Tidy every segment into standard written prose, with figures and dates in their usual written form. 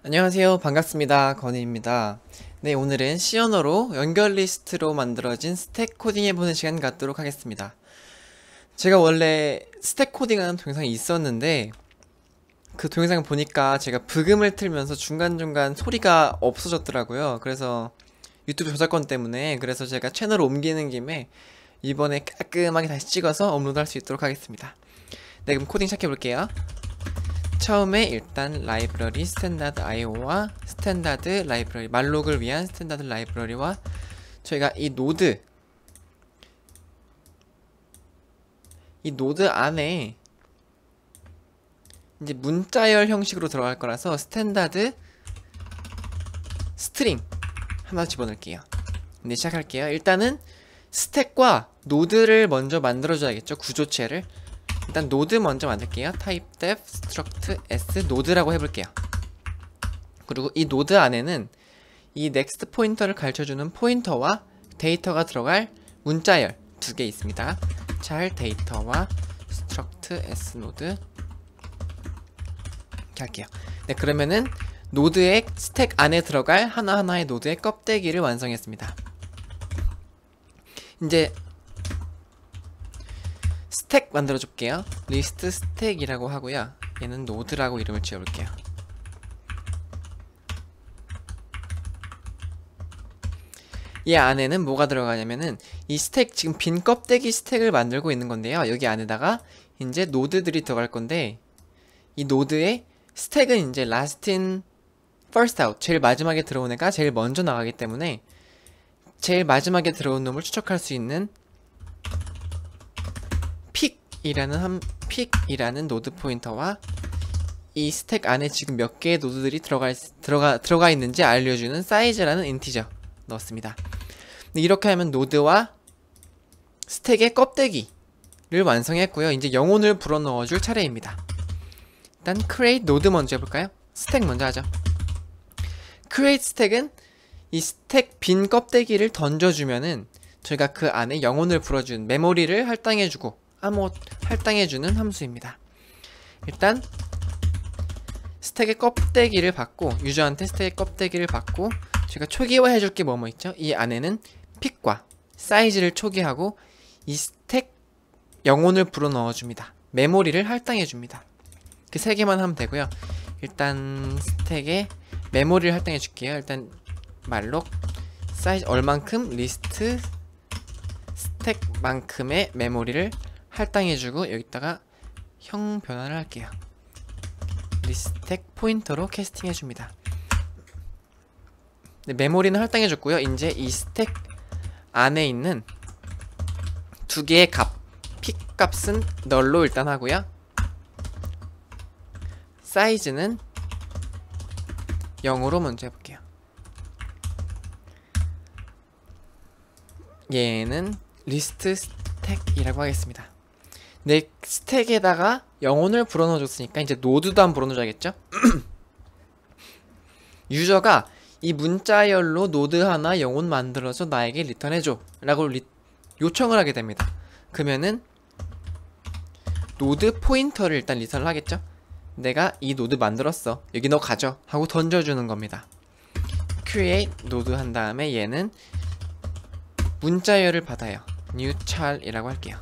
안녕하세요. 반갑습니다. 건희입니다. 네, 오늘은 C 언어로 연결 리스트로 만들어진 스택 코딩 해보는 시간 갖도록 하겠습니다. 제가 원래 스택 코딩하는 동영상이 있었는데 그 동영상을 보니까 제가 브금을 틀면서 중간중간 소리가 없어졌더라고요. 그래서 유튜브 저작권 때문에 그래서 제가 채널을 옮기는 김에 이번에 깔끔하게 다시 찍어서 업로드할 수 있도록 하겠습니다. 네, 그럼 코딩 시작해볼게요. 처음에 일단 라이브러리 스탠다드 IO와 스탠다드 라이브러리 말록을 위한 스탠다드 라이브러리와 저희가 이 노드 안에 이제 문자열 형식으로 들어갈 거라서 스탠다드 스트링 하나 집어넣을게요. 네, 시작할게요. 일단은 스택과 노드를 먼저 만들어줘야겠죠. 구조체를. 일단 노드 먼저 만들게요. type-def struct s 노드라고 해볼게요. 그리고 이 노드 안에는 이 next 포인터를 가르쳐주는 포인터와 데이터가 들어갈 문자열 두 개 있습니다. 잘 데이터와 struct s 노드 이렇게 할게요. 네, 그러면은 노드의 스택 안에 들어갈 하나하나의 노드의 껍데기를 완성했습니다. 이제 스택 만들어 줄게요. 리스트 스택이라고 하고요. 얘는 노드라고 이름을 지어볼게요. 이 안에는 뭐가 들어가냐면은 이 스택, 지금 빈 껍데기 스택을 만들고 있는 건데요. 여기 안에다가 이제 노드들이 들어갈 건데 이 노드의 스택은 이제 last in first out, 제일 마지막에 들어온 애가 제일 먼저 나가기 때문에 제일 마지막에 들어온 놈을 추적할 수 있는 픽이라는 노드 포인터와 이 스택 안에 지금 몇 개의 노드들이 들어가 있는지 알려주는 사이즈라는 인티저 넣었습니다. 이렇게 하면 노드와 스택의 껍데기를 완성했고요. 이제 영혼을 불어넣어줄 차례입니다. 일단 create 노드 먼저 해볼까요? 스택 먼저 하죠. create 스택은 이 스택 빈 껍데기를 던져주면은 저희가 그 안에 영혼을 불어준 메모리를 할당해주고 할당해주는 함수입니다. 일단 스택의 껍데기를 받고 유저한테 스택의 껍데기를 받고 제가 초기화해줄 게 뭐뭐 있죠? 이 안에는 픽과 사이즈를 초기하고 이 스택 영혼을 불어넣어줍니다. 메모리를 할당해줍니다. 그 세 개만 하면 되고요. 일단 스택에 메모리를 할당해줄게요. 일단 말록 사이즈 얼만큼 리스트 스택만큼의 메모리를 할당해주고 여기다가 형 변화를 할게요. 리스택 포인터로 캐스팅해줍니다. 네, 메모리는 할당해줬고요. 이제 이 스택 안에 있는 두 개의 픽 값은 널로 일단 하고요. 사이즈는 0으로 먼저 해볼게요. 얘는 리스트 스택이라고 하겠습니다. 내 스택에다가 영혼을 불어넣어줬으니까 이제 노드도 한번 불어넣어줘야겠죠? 유저가 이 문자열로 노드 하나 영혼 만들어서 나에게 리턴해줘 라고 요청을 하게 됩니다. 그러면은 노드 포인터를 일단 리턴을 하겠죠? 내가 이 노드 만들었어, 여기 너 가져 하고 던져주는 겁니다. create 노드 한 다음에 얘는 문자열을 받아요. new char이라고 할게요.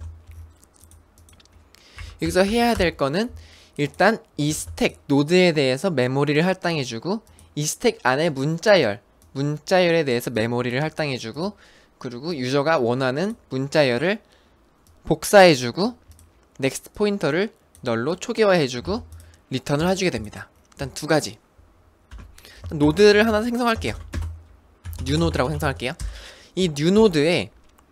여기서 해야 될 거는 일단 이 스택 노드에 대해서 메모리를 할당해주고 이 스택 안에 문자열에 대해서 메모리를 할당해주고 그리고 유저가 원하는 문자열을 복사해주고 넥스트 포인터를 널로 초기화해주고 리턴을 해주게 됩니다. 일단 두 가지. 노드를 하나 생성할게요. 뉴 노드라고 생성할게요. 이 뉴 노드에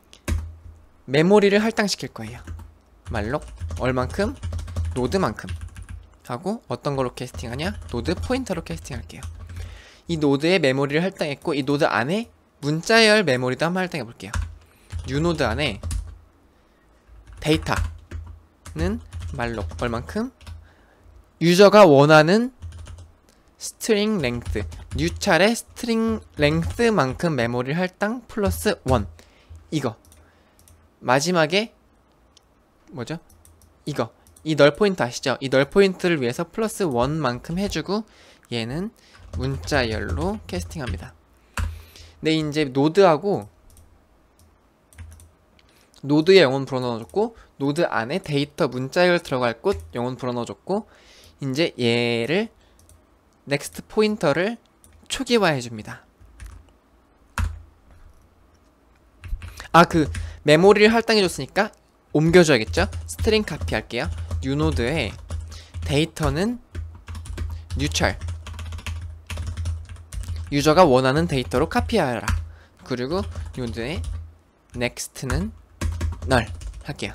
메모리를 할당시킬 거예요. 말록 얼만큼 노드만큼 하고 어떤 걸로 캐스팅하냐? 노드 포인터로 캐스팅할게요. 이 노드에 메모리를 할당했고 이 노드 안에 문자열 메모리도 한번 할당해 볼게요. 뉴 노드 안에 데이터는 말록 얼만큼 유저가 원하는 스트링 랭스 뉴 차례 스트링 랭스만큼 메모리를 할당 플러스 1 이거 마지막에 뭐죠? 이거 이 널 포인트 아시죠? 이 널 포인트를 위해서 플러스 1만큼 해주고 얘는 문자열로 캐스팅합니다. 근데 이제 노드하고 노드에 영혼 불어넣어줬고 노드 안에 데이터 문자열 들어갈 곳 영혼 불어넣어줬고 이제 얘를 넥스트 포인터를 초기화해줍니다. 그 메모리를 할당해줬으니까 옮겨줘야겠죠? 스트링 카피 할게요. 뉴노드에 데이터는 뉴철, 유저가 원하는 데이터로 카피하라. 그리고 노드에 넥스트는 널 할게요.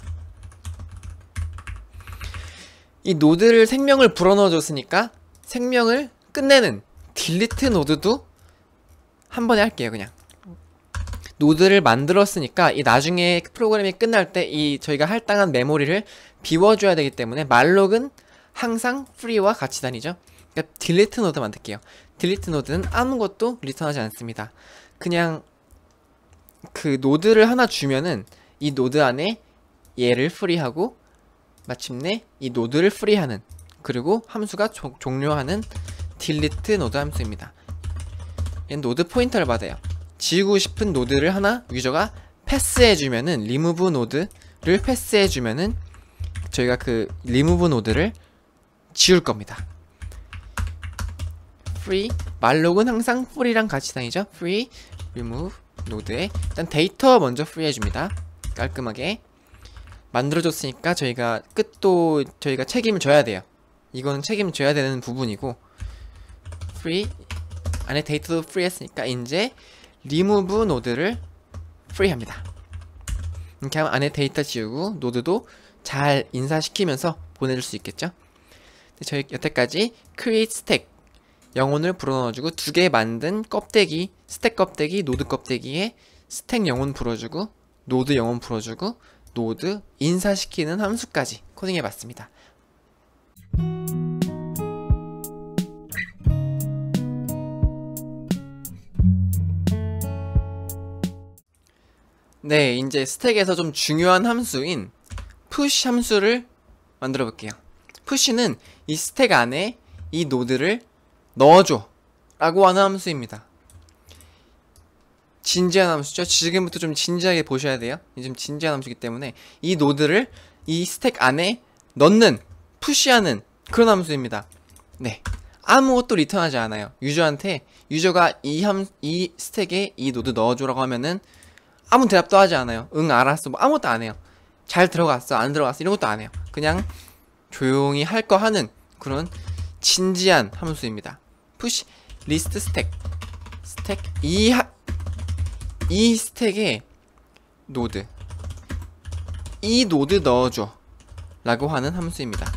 이 노드를 생명을 불어넣어줬으니까 생명을 끝내는 딜리트 노드도 한 번에 할게요. 그냥 노드를 만들었으니까 이 나중에 프로그램이 끝날 때 이 저희가 할당한 메모리를 비워줘야 되기 때문에 말록은 항상 free와 같이 다니죠. 그러니까 딜리트 노드 만들게요. 딜리트 노드는 아무것도 리턴하지 않습니다. 그냥 그 노드를 하나 주면은 이 노드 안에 얘를 free하고 마침내 이 노드를 free하는, 그리고 함수가 종료하는 딜리트 노드 함수입니다. 얘는 노드 포인터를 받아요. 지우고 싶은 노드를 하나 유저가 패스해주면은 리무브 노드를 패스해주면은 저희가 그 리무브 노드를 지울 겁니다. free 말록은 항상 free랑 같이 다니죠. free remove 노드에 일단 데이터 먼저 free 해줍니다. 깔끔하게 만들어줬으니까 저희가 끝도 저희가 책임을 져야 돼요. 이거는 책임을 져야 되는 부분이고, free 안에 데이터도 free 했으니까 이제 remove 노드를 free 합니다. 이렇게 하면 안에 데이터 지우고 노드도 잘 인사시키면서 보내줄 수 있겠죠. 저희 여태까지 create stack 영혼을 불어넣어주고 두 개 만든 껍데기, 스택 껍데기, 노드 껍데기에 스택 영혼 불어주고 노드 영혼 불어주고 노드 인사시키는 함수까지 코딩해봤습니다. 네, 이제 스택에서 좀 중요한 함수인 push 함수를 만들어 볼게요. push는 이 스택 안에 이 노드를 넣어줘 라고 하는 함수입니다. 진지한 함수죠. 지금부터 좀 진지하게 보셔야 돼요. 좀 진지한 함수이기 때문에 이 노드를 이 스택 안에 넣는, 푸시하는 그런 함수입니다. 네, 아무것도 리턴하지 않아요. 유저한테 유저가 이 스택에 이 노드 넣어줘라고 하면은 아무 대답도 하지 않아요. 응 알았어 뭐 아무것도 안 해요. 잘 들어갔어 안 들어갔어 이런 것도 안 해요. 그냥 조용히 할 거 하는 그런 진지한 함수입니다. push list 스택 이 스택에 노드 이 노드 넣어줘 라고 하는 함수입니다.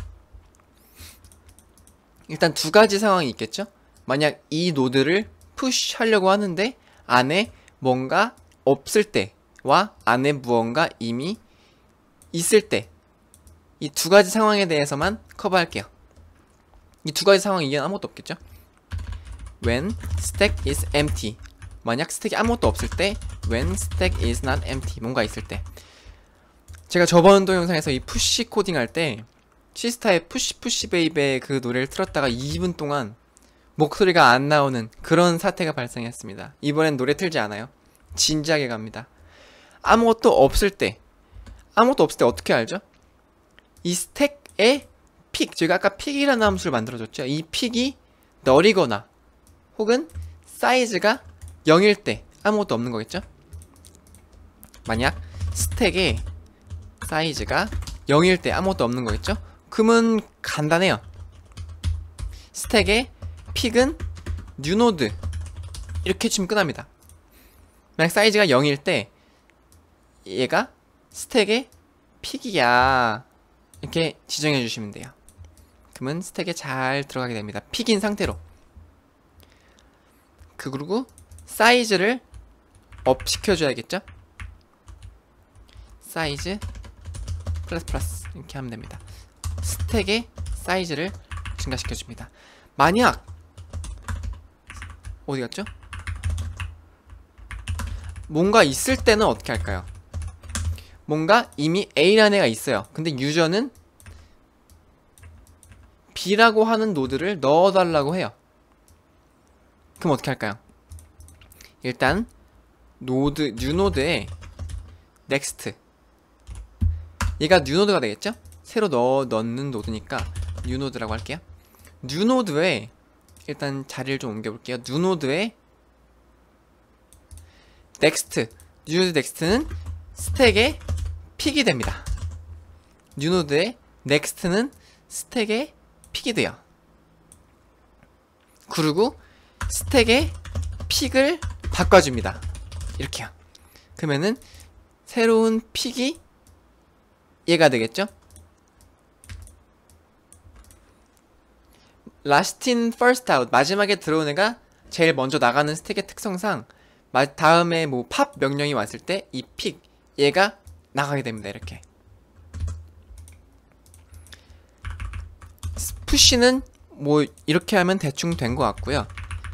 일단 두 가지 상황이 있겠죠. 만약 이 노드를 push 하려고 하는데 안에 뭔가 없을 때와 안에 무언가 이미 있을 때, 이 두 가지 상황에 대해서만 커버할게요. 이 두 가지 상황 이외에는 아무것도 없겠죠. when stack is empty, 만약 스택이 아무것도 없을 때, when stack is not empty, 뭔가 있을 때. 제가 저번 동영상에서 이 푸시 코딩 할 때 시스타의 푸시 베이베 그 노래를 틀었다가 2분 동안 목소리가 안 나오는 그런 사태가 발생했습니다. 이번엔 노래 틀지 않아요. 진지하게 갑니다. 아무것도 없을 때 어떻게 알죠? 이 스택의 픽, 저희가 아까 픽이라는 함수를 만들어줬죠. 이 픽이 널이거나 혹은 사이즈가 0일 때 아무것도 없는 거겠죠? 만약 스택의 사이즈가 0일 때 아무것도 없는 거겠죠? 그러면 간단해요. 스택의 픽은 뉴노드 이렇게 치면 끝납니다. 만약 사이즈가 0일 때 얘가 스택의 픽이야 이렇게 지정해 주시면 돼요. 그러면 스택에 잘 들어가게 됩니다. 픽인 상태로. 그리고 사이즈를 업 시켜줘야겠죠? 사이즈 플러스 이렇게 하면 됩니다. 스택의 사이즈를 증가시켜줍니다. 만약 어디 갔죠? 뭔가 있을 때는 어떻게 할까요? 뭔가 이미 A라는 애가 있어요. 근데 유저는 B라고 하는 노드를 넣어달라고 해요. 그럼 어떻게 할까요? 일단 뉴노드에 next, 얘가 뉴노드가 되겠죠? 새로 넣는 노드니까 뉴노드라고 할게요. 뉴노드에 일단 자리를 좀 옮겨볼게요. 뉴노드에 next, 뉴노드 next는 스택에 픽이 됩니다. 뉴노드에 next는 스택에 픽이 돼요. 그리고 스택에 픽을 바꿔줍니다. 이렇게요. 그러면은 새로운 픽이 얘가 되겠죠? last in first out, 마지막에 들어온 애가 제일 먼저 나가는 스택의 특성상 다음에 뭐 팝 명령이 왔을 때 이 픽, 얘가 나가게 됩니다. 이렇게. 푸시는 뭐 이렇게 하면 대충 된 것 같고요.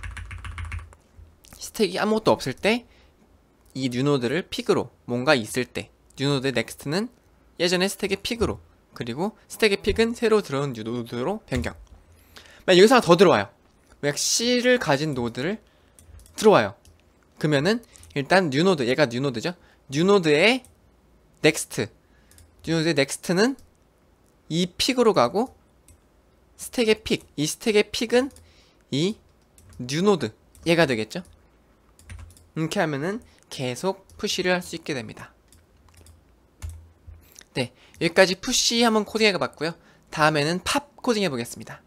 스택이 아무것도 없을 때 이 뉴노드를 픽으로, 뭔가 있을 때 뉴노드 넥스트는 예전에 스택의 픽으로, 그리고 스택의 픽은 새로 들어온 뉴노드로 변경. 여기서 하나 더 들어와요. 만약 C를 가진 노드를 들어와요. 그러면은 일단 뉴노드, 얘가 뉴노드죠. 뉴노드의 넥스트, 뉴노드의 넥스트는 이 픽으로 가고 스택의 픽, 이 스택의 픽은 이 뉴노드, 얘가 되겠죠. 이렇게 하면은 계속 푸시를 할 수 있게 됩니다. 네, 여기까지 푸시 한번 코딩해 봤고요. 다음에는 팝 코딩해 보겠습니다.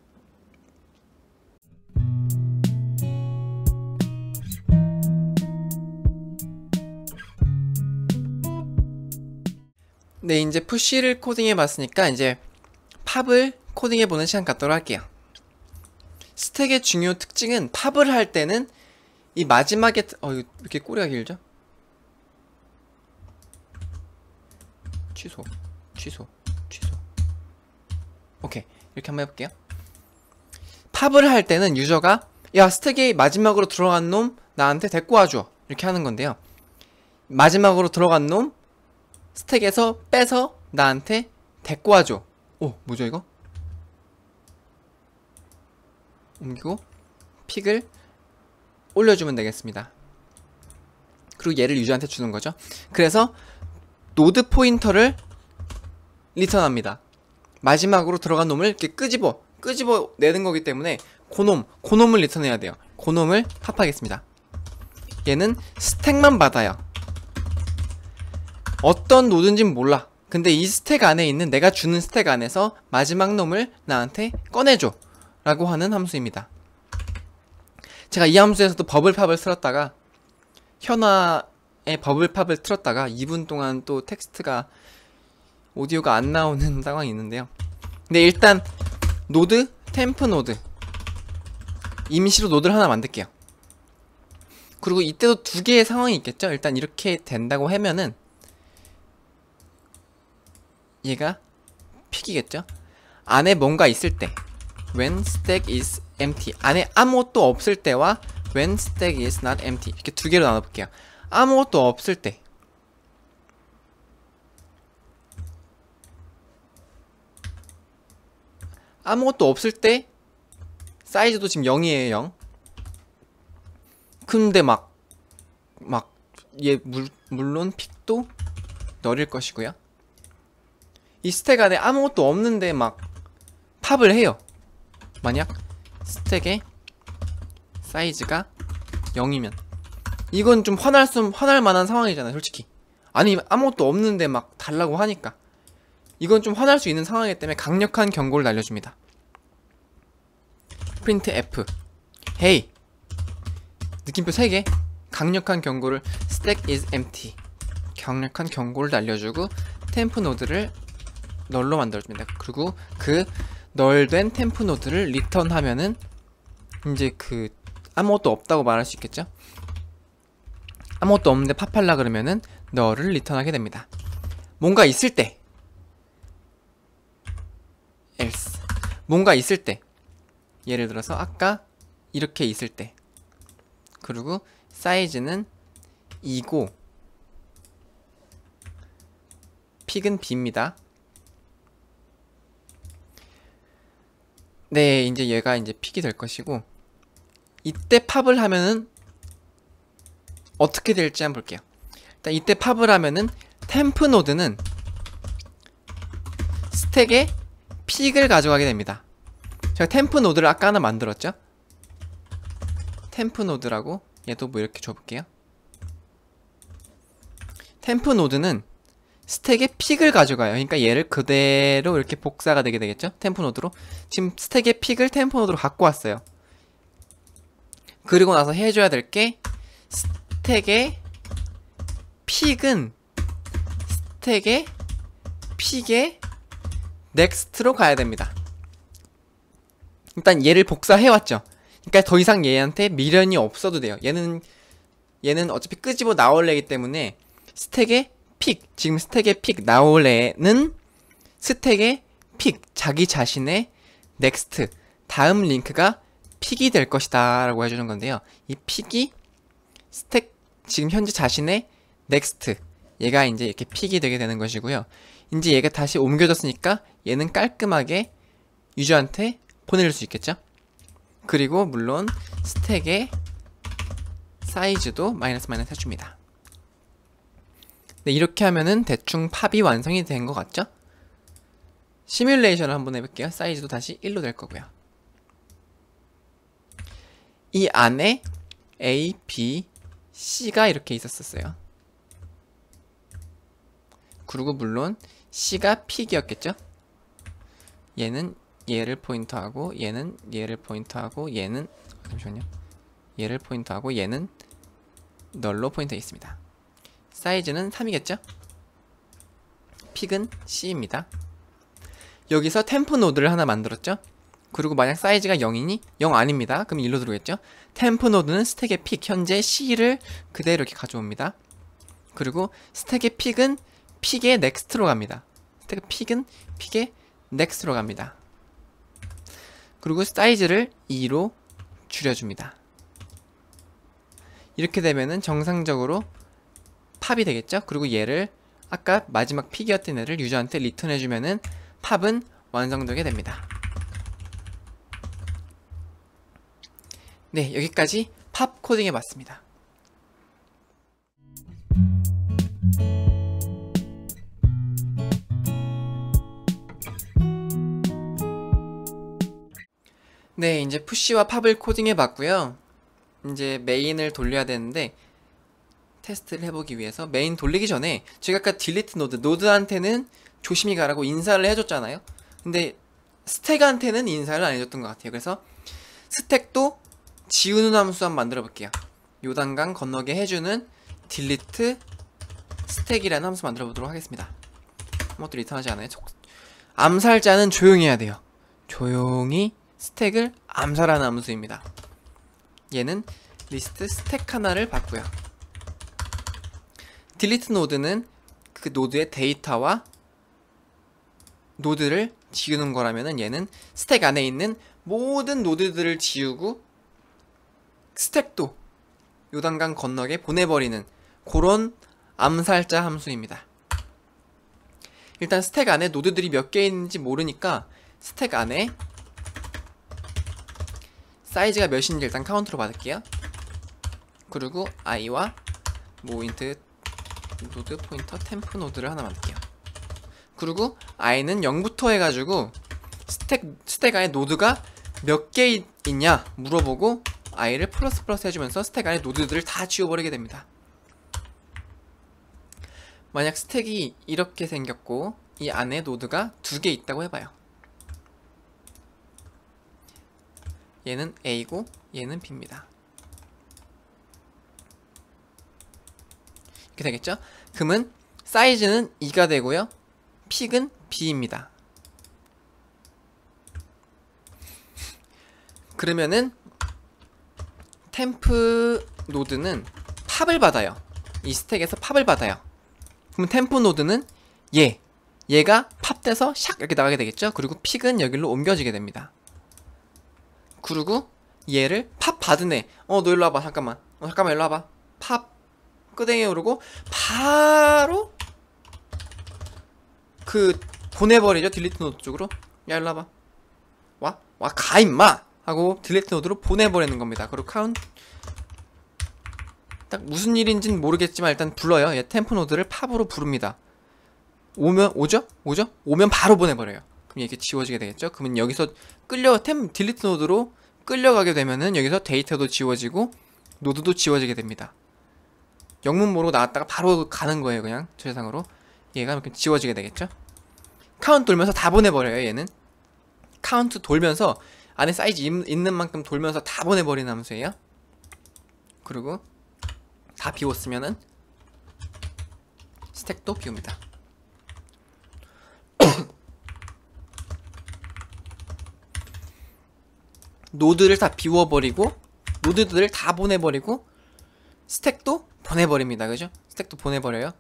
네, 이제 푸시를 코딩해 봤으니까 이제 팝을 코딩해 보는 시간 갖도록 할게요. 스택의 중요 특징은 팝을 할 때는 이 마지막에 이거 이렇게 꼬리가 길죠? 취소. 오케이, 이렇게 한번 해볼게요. 팝을 할 때는 유저가 야, 스택이 마지막으로 들어간 놈 나한테 데리고 와줘, 이렇게 하는 건데요. 마지막으로 들어간 놈 스택에서 빼서 나한테 데리고 와줘. 오, 뭐죠 이거? 옮기고 픽을 올려주면 되겠습니다. 그리고 얘를 유저한테 주는 거죠. 그래서 노드 포인터를 리턴합니다. 마지막으로 들어간 놈을 이렇게 끄집어 내는 거기 때문에 고놈을 리턴해야 돼요. 고놈을 팝하겠습니다. 얘는 스택만 받아요. 어떤 노드인진 몰라. 근데 이 스택 안에 있는, 내가 주는 스택 안에서 마지막 놈을 나한테 꺼내줘 라고 하는 함수입니다. 제가 이 함수에서도 버블팝을 틀었다가, 현아의 버블팝을 틀었다가 2분 동안 또 텍스트가, 오디오가 안 나오는 상황이 있는데요. 근데 일단 노드, 템프 노드, 임시로 노드를 하나 만들게요. 그리고 이때도 두 개의 상황이 있겠죠. 일단 이렇게 된다고 하면은 얘가 픽이겠죠. 안에 뭔가 있을 때 when stack is empty, 안에 아무것도 없을 때와 when stack is not empty, 이렇게 두 개로 나눠볼게요. 아무것도 없을 때, 아무것도 없을 때 사이즈도 지금 0이에요. 0. 근데 얘 물론 픽도 널일 것이고요. 이 스택 안에 아무것도 없는데 막 팝을 해요. 만약 스택의 사이즈가 0이면 이건 좀 화날 만한 상황이잖아요, 솔직히. 아니, 아무것도 없는데 막 달라고 하니까 이건 좀 화날 수 있는 상황이기 때문에 강력한 경고를 날려줍니다. 프린트 F, hey, 느낌표 3개, 강력한 경고를 stack is empty, 강력한 경고를 날려주고 템프 노드를 널로 만들어줍니다. 그리고 그 널된 템프 노드를 리턴하면은 이제 그 아무것도 없다고 말할 수 있겠죠? 아무것도 없는데 팝할라 그러면은 널을 리턴하게 됩니다. 뭔가 있을 때, else, 뭔가 있을 때, 예를 들어서 아까 이렇게 있을 때, 그리고 사이즈는 2고 픽은 B입니다. 네, 이제 얘가 이제 픽이 될 것이고, 이때 팝을 하면은 어떻게 될지 한번 볼게요. 일단 이때 팝을 하면은 템프 노드는 스택에 픽을 가져가게 됩니다. 제가 템프 노드를 아까 하나 만들었죠? 템프 노드라고 얘도 뭐 이렇게 줘볼게요. 템프 노드는 스택에 픽을 가져가요. 그러니까 얘를 그대로 이렇게 복사가 되게 되겠죠? 템프 노드로. 지금 스택에 픽을 템프 노드로 갖고 왔어요. 그리고 나서 해줘야 될 게 스택에 픽은 스택에 픽에 넥스트로 가야 됩니다. 일단 얘를 복사해왔죠. 그러니까 더 이상 얘한테 미련이 없어도 돼요. 얘는 어차피 끄집어 나올 애기 때문에 스택에 픽, 지금 스택에 픽 나올 애는 스택에 픽, 자기 자신의 넥스트, 다음 링크가 픽이 될 것이다 라고 해주는 건데요. 이 픽이 스택, 지금 현재 자신의 넥스트, 얘가 이제 이렇게 픽이 되게 되는 것이고요. 이제 얘가 다시 옮겨졌으니까 얘는 깔끔하게 유저한테 보내줄 수 있겠죠. 그리고 물론 스택의 사이즈도 마이너스 해줍니다. 네, 이렇게 하면은 대충 팝이 완성이 된 것 같죠? 시뮬레이션을 한번 해볼게요. 사이즈도 다시 1로 될 거고요. 이 안에 A, B, C가 이렇게 있었어요. 그리고 물론 C가 픽이었겠죠? 얘는 얘를 포인트하고 얘는 얘를 포인트하고 얘는 잠시만요. 얘를 포인트하고 얘는 널로 포인트해 있습니다. 사이즈는 3이겠죠? 픽은 C입니다. 여기서 템프 노드를 하나 만들었죠? 그리고 만약 사이즈가 0이니 0 아닙니다. 그럼 1로 들어오겠죠? 템프 노드는 스택의 픽, 현재 C를 그대로 이렇게 가져옵니다. 그리고 스택의 픽은 픽의 넥스트로 갑니다. 스택의 픽은 픽의 넥스트로 갑니다. 그리고 사이즈를 2로 줄여줍니다. 이렇게 되면은 정상적으로 팝이 되겠죠? 그리고 얘를 아까 마지막 픽이었던 애를 유저한테 리턴해주면은 팝은 완성되게 됩니다. 네, 여기까지 팝 코딩 해봤습니다. 네, 이제 푸시와 팝을 코딩해 봤고요. 이제 메인을 돌려야 되는데 테스트를 해보기 위해서 메인 돌리기 전에 제가 아까 딜리트 노드한테는 조심히 가라고 인사를 해줬잖아요. 근데 스택한테는 인사를 안 해줬던 것 같아요. 그래서 스택도 지우는 함수 한번 만들어 볼게요. 요단강 건너게 해주는 딜리트 스택이라는 함수 만들어 보도록 하겠습니다. 아무것도 리턴하지 않아요. 암살자는 조용히 해야 돼요. 조용히 스택을 암살하는 함수입니다. 얘는 리스트 스택 하나를 받고요. 딜리트 노드는 그 노드의 데이터와 노드를 지우는 거라면은 얘는 스택 안에 있는 모든 노드들을 지우고 스택도 요단강 건너게 보내버리는 그런 암살자 함수입니다. 일단 스택 안에 노드들이 몇 개 있는지 모르니까 스택 안에 사이즈가 몇인지 일단 카운트로 받을게요. 그리고 i와 모인트 노드 포인터 템프 노드를 하나 만들게요. 그리고 i는 0부터 해가지고 스택 안에 노드가 몇 개 있냐 물어보고 i를 플러스 해주면서 스택 안에 노드들을 다 지워버리게 됩니다. 만약 스택이 이렇게 생겼고 이 안에 노드가 2개 있다고 해봐요. 얘는 A고 얘는 B입니다. 이렇게 되겠죠? 그러면 사이즈는 2가 되고요. 픽은 B입니다. 그러면은 템프 노드는 팝을 받아요. 이 스택에서 팝을 받아요. 그럼 템프 노드는 얘가 팝돼서 샥 이렇게 나가게 되겠죠? 그리고 픽은 여기로 옮겨지게 됩니다. 그리고 얘를 팝 받은 애 너 일로 와봐. 잠깐만 일로 와봐. 팝 끄댕이에 오르고 바로 그 보내버리죠. 딜리트 노드 쪽으로. 야 일로 와봐. 와 가 임마 하고 딜리트 노드로 보내버리는 겁니다. 그리고 카운트 딱 무슨 일인지는 모르겠지만 일단 불러요. 얘 템프 노드를 팝으로 부릅니다. 오죠? 오면 바로 보내버려요. 그럼 이렇게 지워지게 되겠죠? 그러면 여기서 딜리트 노드로 끌려가게 되면은 여기서 데이터도 지워지고 노드도 지워지게 됩니다. 영문 모르고 나왔다가 바로 가는 거예요. 그냥 저세상으로 얘가 이렇게 지워지게 되겠죠? 카운트 돌면서 다 보내버려요. 얘는 카운트 돌면서 안에 사이즈 있는 만큼 돌면서 다 보내버리는 함수예요. 그리고 다 비웠으면은 스택도 비웁니다. 노드를 다 비워버리고 노드들을 다 보내버리고 스택도 보내버립니다. 그죠? 스택도 보내버려요.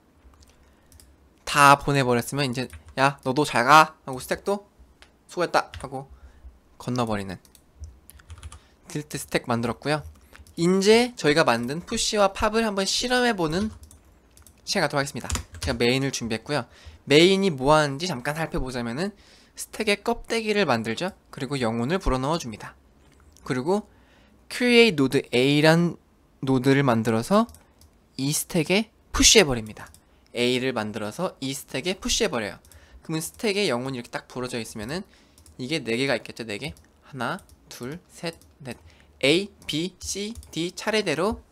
다 보내버렸으면 이제 야 너도 잘가 하고 스택도 수고했다 하고 건너버리는 딜트 스택 만들었고요. 이제 저희가 만든 푸시와 팝을 한번 실험해보는 시간 갖도록 하겠습니다. 제가 메인을 준비했고요. 메인이 뭐하는지 잠깐 살펴보자면은 스택의 껍데기를 만들죠. 그리고 영혼을 불어넣어 줍니다. 그리고 create node A란 노드를 만들어서 이 스택에 푸시해버립니다. A를 만들어서 이 스택에 푸시해버려요. 그러면 스택에 영혼이 이렇게 딱 부러져 있으면은 이게 4개가 있겠죠. 4개 하나 둘 셋 넷 A, B, C, D 차례대로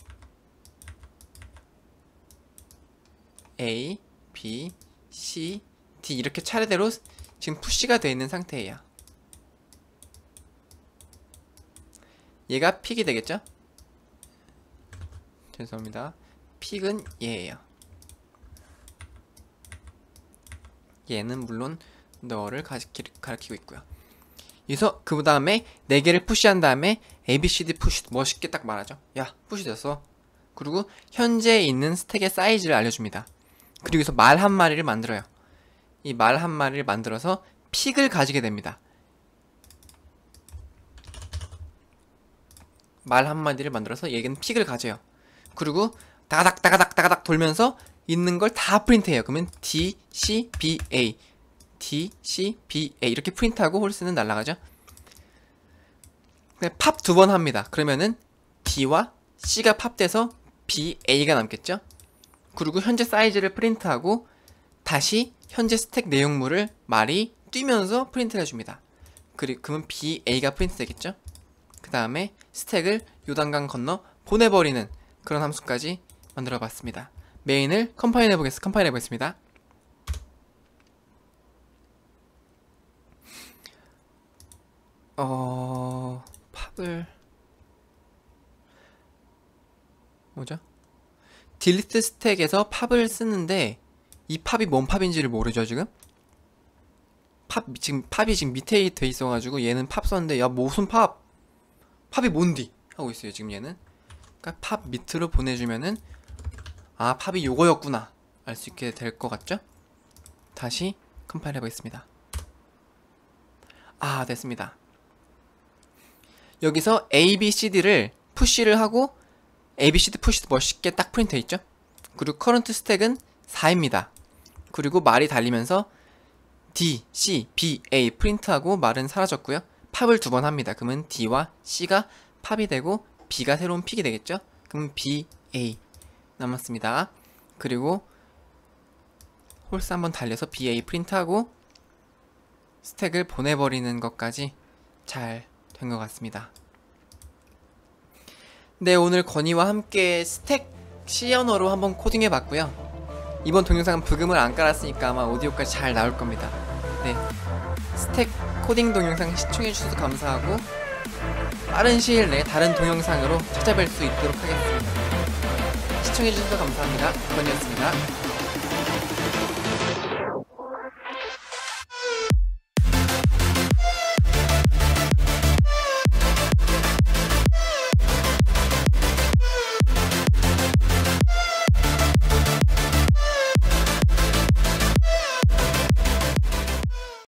A, B, C, D 이렇게 차례대로 지금 푸시가 되어 있는 상태예요. 얘가 픽이 되겠죠? 죄송합니다. 픽은 얘예요. 얘는 물론 너를 가리키고 있고요. 그래서 그 다음에 4개를 푸시한 다음에 ABCD 푸시 멋있게 딱 말하죠. 야 푸시 됐어. 그리고 현재 있는 스택의 사이즈를 알려줍니다. 그리고 여기서 말 한 마리를 만들어요. 이 말 한 마리를 만들어서 픽을 가지게 됩니다. 말 한 마리를 만들어서 얘는 픽을 가져요. 그리고 따가닥 돌면서 있는 걸 다 프린트해요. 그러면 D, C, B, A D, C, B, A 이렇게 프린트하고 홀스는 날아가죠. 팝 2번 합니다. 그러면은 D와 C가 팝돼서 B, A가 남겠죠. 그리고 현재 사이즈를 프린트하고 다시 현재 스택 내용물을 말이 뛰면서 프린트를 해줍니다. 그러면 B, A가 프린트 되겠죠. 그 다음에 스택을 요단강 건너 보내버리는 그런 함수까지 만들어 봤습니다. 메인을 컴파일 해보겠습니다. 팝을 뭐죠? 딜리트 스택에서 팝을 쓰는데 이 팝이 뭔 팝인지를 모르죠 지금? 팝이 지금 밑에 돼 있어가지고 얘는 팝 썼는데 야 무슨 팝이 뭔디? 하고 있어요 지금 얘는. 그러니까 팝 밑으로 보내주면은 아 팝이 요거였구나 알 수 있게 될 것 같죠? 다시 컴파일 해보겠습니다. 아 됐습니다. 여기서 ABCD를 푸시를 하고 ABCD 푸시 멋있게 딱 프린트 있죠? 그리고 커런트 스택은 4입니다. 그리고 말이 달리면서 D, C, B, A 프린트하고 말은 사라졌고요. 팝을 2번 합니다. 그러면 D와 C가 팝이 되고 B가 새로운 픽이 되겠죠? 그럼 B, A 남았습니다. 그리고 홀스 한번 달려서 B, A 프린트하고 스택을 보내버리는 것까지 잘 된 것 같습니다. 네, 오늘 건이와 함께 스택 C 언어로 한번 코딩해 봤고요. 이번 동영상은 브금을 안 깔았으니까 아마 오디오까지 잘 나올 겁니다. 네, 스택 코딩 동영상 시청해 주셔서 감사하고 빠른 시일 내에 다른 동영상으로 찾아뵐 수 있도록 하겠습니다. 시청해 주셔서 감사합니다. 건이었습니다.